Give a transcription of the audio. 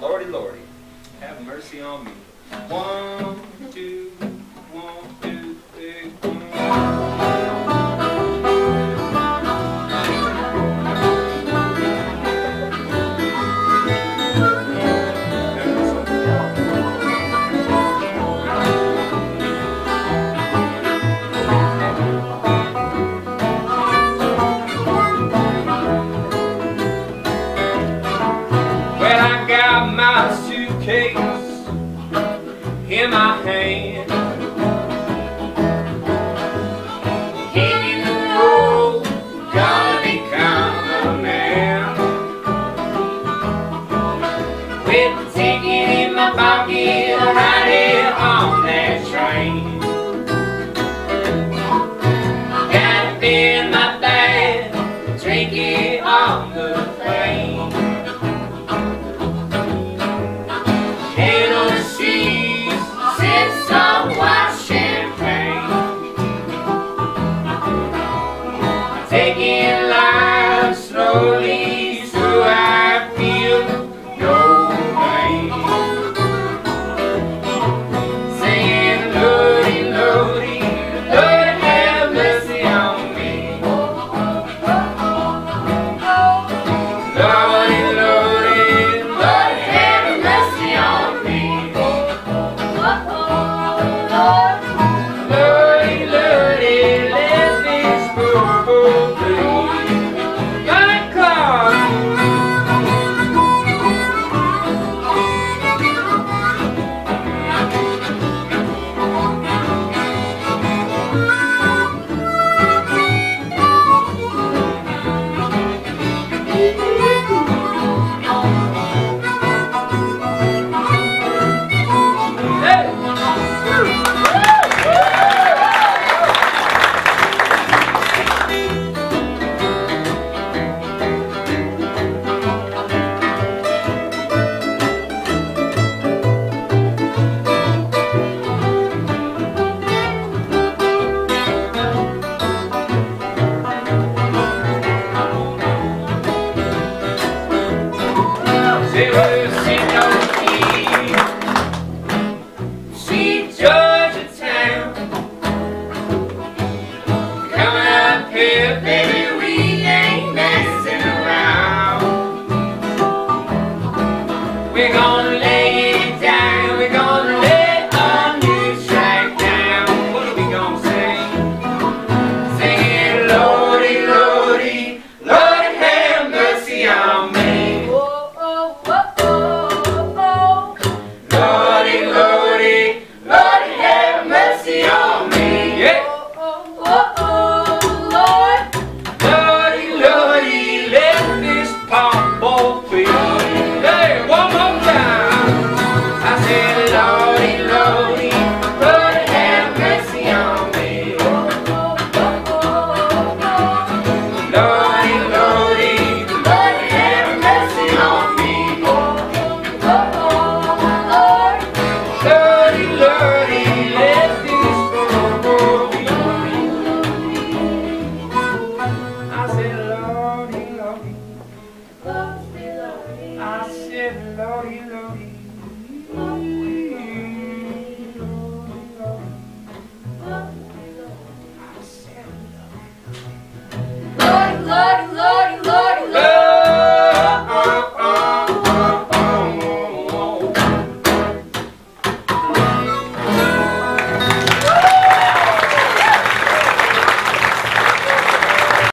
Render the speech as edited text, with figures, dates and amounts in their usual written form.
Lordy, Lordy, have mercy on me. 1, 2, 1, 2, 3, 1. My suitcase in my hand, hitting the road, gonna become a man. With the ticket in my pocket, riding on that train. Got it in my bag, drink it on the plane. Taking life slowly so I feel no pain. Saying, Lordy, Lordy, Lord have mercy on me. Lordy, Lordy, Lord have mercy on me. Lordy, Lordy, let this go. Sweet Georgia town, coming up here, baby, we ain't messing around. We're gonna lay it down, we're gonna lay our new track down. What are we gonna sing? Singing, Lordy, Lordy, Lord have mercy on me. I said, Lordy, Lordy.